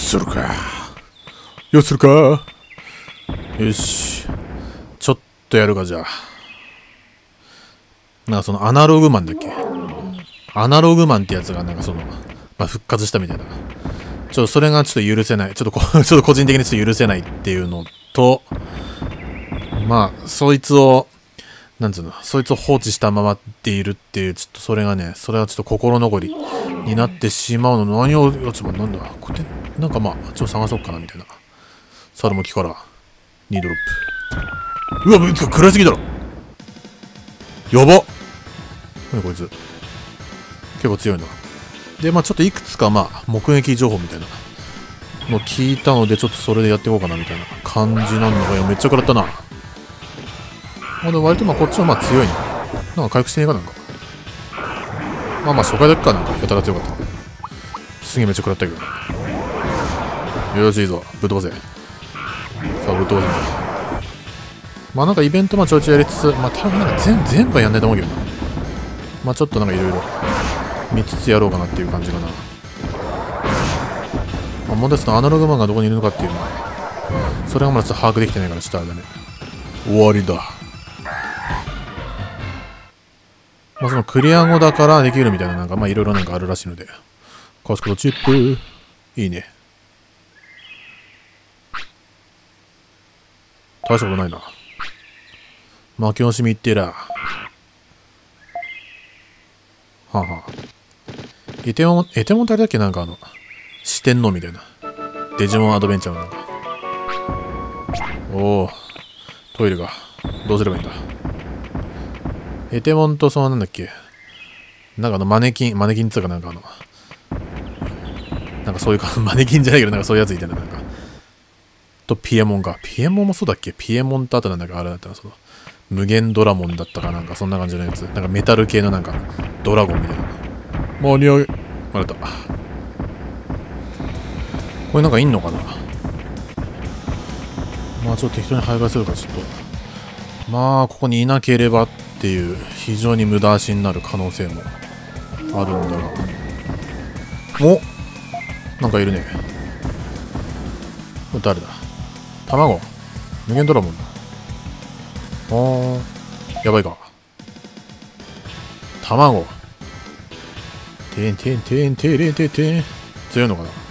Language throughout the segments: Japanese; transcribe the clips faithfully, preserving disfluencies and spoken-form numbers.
するか。よするか。よし。ちょっとやるか、じゃあ。なんかそのアナログマンだっけ。アナログマンってやつがなんかその、まあ、復活したみたいな。ちょっとそれがちょっと許せない。ちょっとこ、ちょっと個人的にちょっと許せないっていうのと、まあ、そいつを、なんつうの、そいつを放置したままっているっていう、ちょっとそれがね、それはちょっと心残りになってしまうの。何を、ちょっとなんだ、これなんかまあ、ちょっと探そうかなみたいな。猿も木から、にドロップ。うわ、食らいすぎだろ。やばっ。何こいつ。結構強いな。で、まあちょっといくつかまあ、目撃情報みたいなの聞いたので、ちょっとそれでやっていこうかなみたいな感じなんだが、めっちゃ食らったな。まあでも割とまあこっちはまあ強いな。なんか回復してねえかなんか。まあまあ初回だけかなんかやたら強かった。すげえめっちゃ食らったけど。よしいいぞ。ぶっ飛ばせ。さあぶっ飛ばせ。まあなんかイベントまあちょいちょいやりつつ、まあ多分なんか全全部はやんないと思うけどな。まあちょっとなんかいろいろ見つつやろうかなっていう感じかな。まあ問題はそのアナログマンがどこにいるのかっていうのは、それがまだちょっと把握できてないからちょっとあれだね。終わりだ。まあそのクリア後だからできるみたいななんかまあいろいろなんかあるらしいので。カスコとチップ。いいね。大したことないな。負け惜しみ言ってら。はあ、はあ。エテモン、エテモンってあれだっけなんかあの、四天王みたいな。デジモンアドベンチャーのなんか。おお。トイレが。どうすればいいんだ。エテモンとそのなんだっけ。なんかあのマネキン、マネキンっていうかなんかあの、なんかそういうか、マネキンじゃないけどなんかそういうやついたな、なんか。と、ピエモンか。ピエモンもそうだっけ。ピエモンとあとなんだかあれだったな、その、無限ドラモンだったかなんかそんな感じのやつ。なんかメタル系のなんか、ドラゴンみたいな。間に合い、あれだ。これなんかいんのかな。まあちょっと適当に廃盤するか、ちょっと。まあ、ここにいなければっていう、非常に無駄足になる可能性もあるんだが。お、なんかいるね。これ誰だ。卵。無限ドラゴンだ。あー、やばいか。卵。てんてんてんてれんてんてん。強いのかな。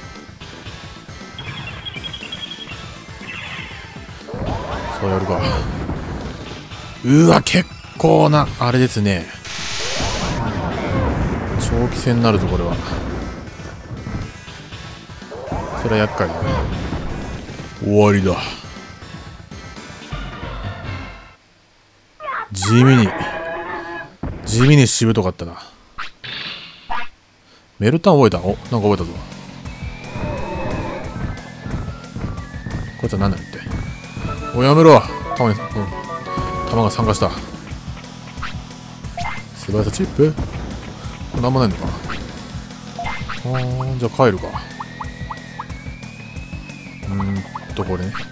そうやるか。うわ、結構な、あれですね。長期戦になるぞ、これは。それは厄介だね。終わりだ。地味に、地味にしぶとかったな。メルタン覚えた。お、なんか覚えたぞ。こいつは何だって。お、やめろ。弾に、うん。弾が参加した。素早さチップ。これなんもないのか。あー、じゃあ帰るか。うーんと、これね。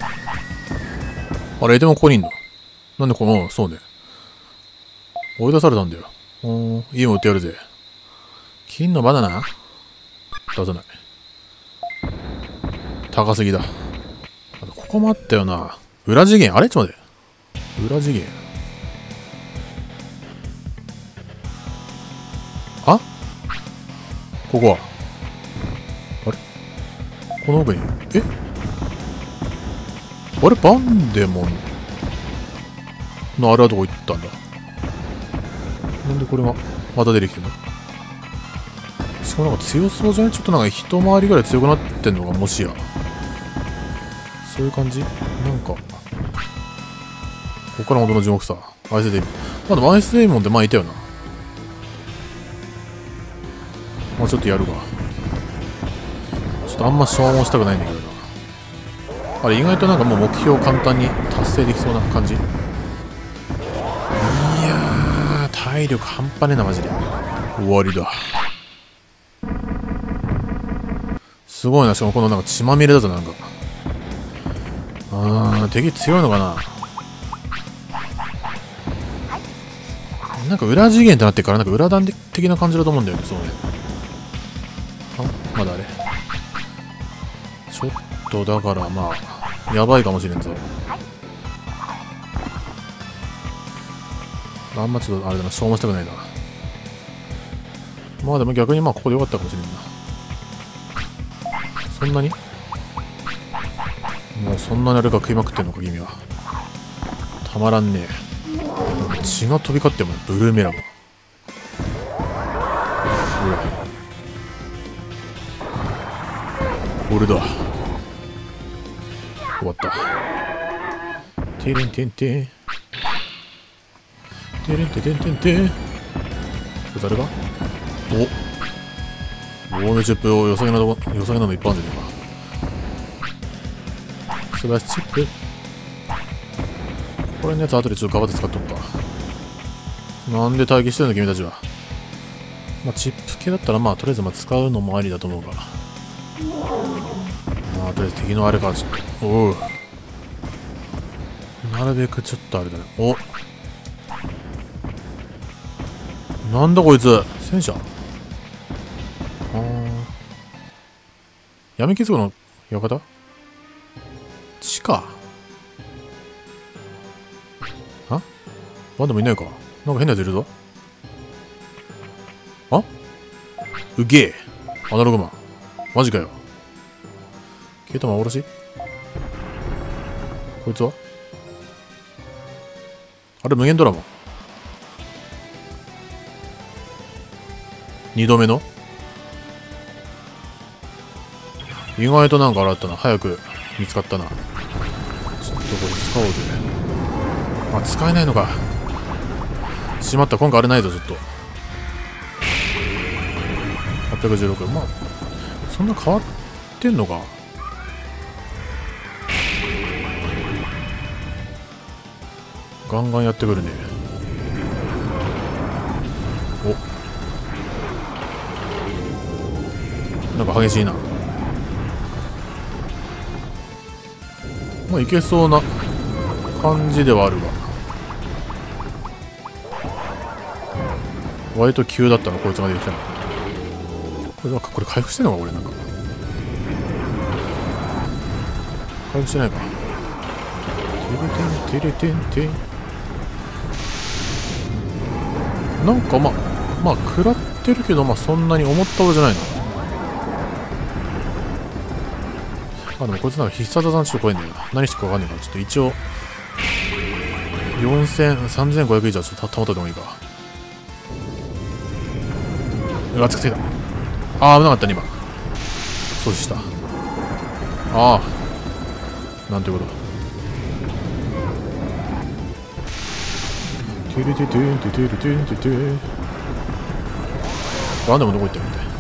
あれ、でもここにいんの。なんでこの、そうね。追い出されたんだよ。おー、家も売ってやるぜ。金のバナナ出さない。高すぎだ。あと、ここもあったよな。裏次元。あれちょっと待って。裏次元。あここは。あれこの奥に。えあれバンデモンのあれはどこ行ったんだ。なんでこれがまた出てきてんの。しかもなんか強そうじゃない。ちょっとなんか一回りぐらい強くなってんのがもしや。そういう感じなんか。ここから元の地獄さ。アイスデイモン。まあでもアイスデイモンって前いたよな。まあちょっとやるか。ちょっとあんま消耗したくないんだけどな。あれ意外となんかもう目標簡単に達成できそうな感じ。いやー、体力半端ねえな、マジで。終わりだ。すごいな、しかもこのなんか血まみれだぞ、なんか。あー、敵強いのかな。なんか裏次元ってなってからなんか裏段的な感じだと思うんだよね、そうね。あ、まだあれ。 ちょっとだからまあやばいかもしれんぞ。あんまちょっとあれだな、消耗したくないな。まあでも逆にまあここでよかったかもしれんな。そんなにもうそんなにあれが食いまくってんのか君は。たまらんねえ。血が飛び交ってもん、ブルーメランも。俺だ。終わった。テレンテンテンテレンテテンテンテン。これ誰がおウォールチップをよさげなとこ、よさげなのいっぱいあるんじゃねえか。スラッシュチップ。これのやつ後でちょっとガバで使っとくか。なんで待機してるの君たちは。まあチップ系だったらまあとりあえずまあ使うのもありだと思うが。まあとりあえず敵のあれかちょっと。おう。なるべくちょっとあれだね。おなんだこいつ戦車。あー闇傷の館地下あバンドもいないか。なんか変なやついるぞ。あうげえアナログマンマジかよ。ケイタ幻こいつはあれ無限ドラマ二度目の意外となんか洗ったな。早く見つかったな。ちょっとこれ使おうぜ。あ、使えないのか。しまった。今回あれないぞ。ちょっとはっぴゃくじゅうろく。まあそんな変わってんのか。ガンガンやってくるね。おなんか激しいな。まあいけそうな感じではあるが、割と急だったのこいつが出てきたの。これはこれ回復してんのか。俺なんか回復してないか。テレテンテレテンテン。なんかまあまあ食らってるけど、まあそんなに思ったほどじゃないな。あでもこいつなんか必殺技ちょっと怖いんだよな。何してるかわかんないからちょっと一応よんせんさんぜんごひゃく以上ちょっと保った方がいいか。うわつくてた。ああ危なかったね今。阻止した。ああなんてことだ。テレテテンテテレテンテテガンダムどこ行ったみたい。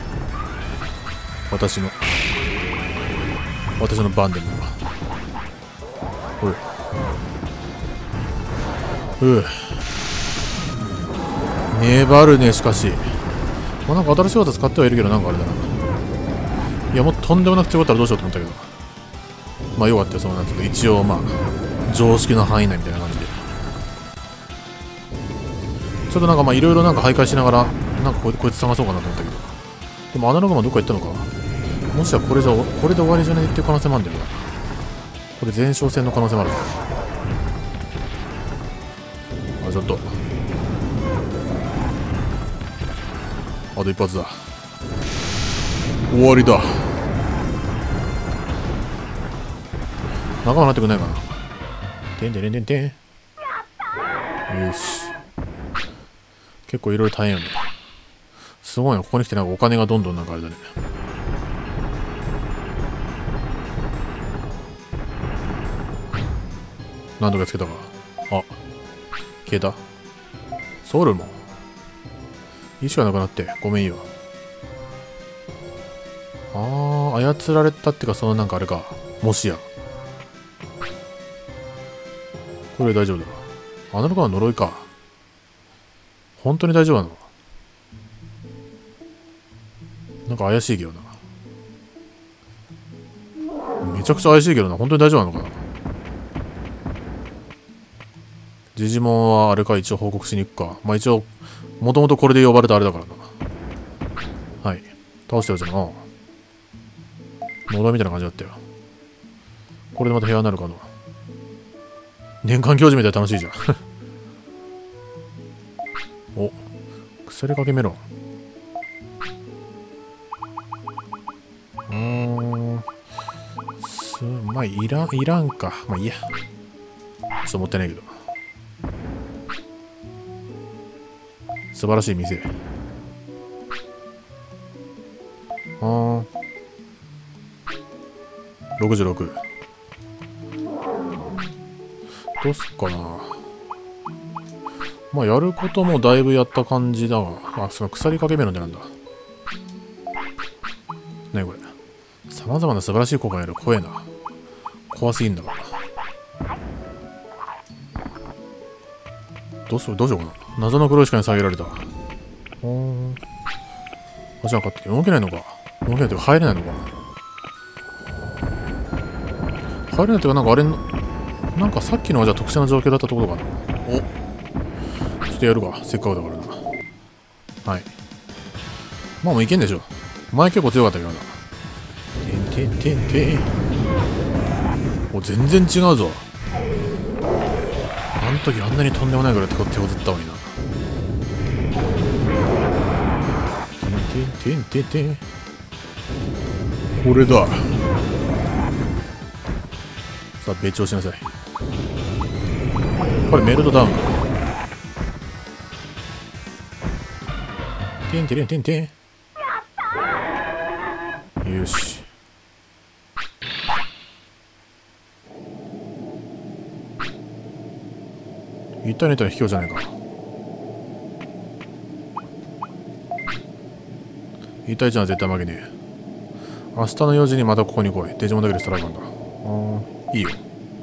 私の私のバンデムはおいうう粘るね。しかしまあなんか新しい技使ってはいるけど、なんかあれだな。いやもうとんでもなく強かったらどうしようと思ったけど、まあよかったよ。そのなんていうか一応まあ常識の範囲内みたいな感じでちょっとなんかまあいろいろなんか徘徊しながらなんかこいこいつ探そうかなと思ったけど、でもアナログマンどっか行ったのか。もしはこれじゃこれで終わりじゃないっていう可能性もあるんだよな。これ前哨戦の可能性もあるから。あちょっとあと一発だ。終わりだ。仲間なってくんないかな。てんてんてんてんてん。よし結構いろいろ大変よね。すごいな。ここに来てなんかお金がどんどんなんかあれだね。何度かつけたか。あ消えた。ソウルも意識がなくなってごめんよ。ああ操られたってか、そのなんかあれか。もしやこれ大丈夫だな。アナログは呪いか。本当に大丈夫なの。なんか怪しいけどな。めちゃくちゃ怪しいけどな。本当に大丈夫なのかな。ジジモンはあれか。一応報告しに行くか。まあ一応もともとこれで呼ばれたあれだからな。はい倒してるじゃん。あ野田みたいな感じだったよ。これでまた部屋になるかな。年間行事みたいで楽しいじゃん。お、鎖かけメロン。うーん。す、まあ、いらん、いらんか。まあいいや。ちょっと持ってないけど。素晴らしい店。あー。ろくじゅうろく。どうすっかな。まあ、やることもだいぶやった感じだが。あ、その鎖かけメロンってなんだ。なにこれ。様々な素晴らしい効果がある。怖えな。怖すぎんだから。どうしよう、どうしようかな。謎の黒い鹿に下げられた。ほーん。あ、じゃあ、買って動けないのか。動けないというか入れないのか。入れないというか、なんかあれ、なんかさっきのはじゃあ特殊な状況だったところかな。お、ちょっとやるか。せっかくだからな。はい。まあもういけんでしょ。前結構強かったけどな。てんてんてんてん。お、全然違うぞ。あの時あんなにとんでもないぐらい手こ手こずったのにな。てんてんてんてん。これだ。さあ、別調しなさい。これメルトダウンか。てんてれんてんてん。よし。いったねったら卑怯じゃないか。いったいちは絶対負けねえ。明日のよじにまたここに来い。デジモンだけでストライカーだ。ああ、いいよ。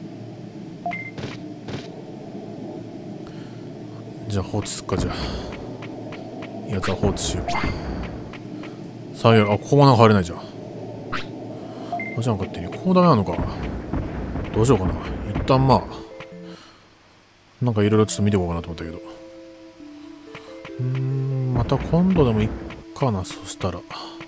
じゃあ放置すっか、じゃあ。やつは放置しよう。さあ、あ、ここもなんか入れないじゃん。あ、じゃあ勝手に。ここもダメなのか。どうしようかな。一旦まあ、なんかいろいろちょっと見ていこうかなと思ったけど。うーん、また今度でもいっかな、そしたら。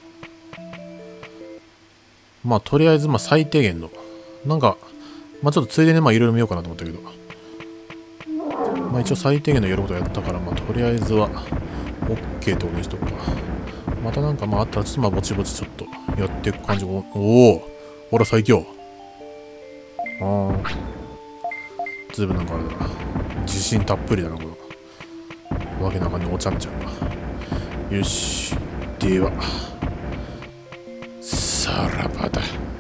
まあ、とりあえず、まあ、最低限の。なんか、まあ、ちょっとついでに、まあ、いろいろ見ようかなと思ったけど。まあ、一応最低限のやることやったから、まあ、とりあえずは、OK ってことにしとくか。またなんか、まあ、あったら、ちょっとまあ、ぼちぼちちょっと、やっていく感じ。おお俺は最強。ああ。ずいぶんなんかあれだな。自信たっぷりだな、この。わけなかんでお茶めちゃうな。よし。では。さらばだ。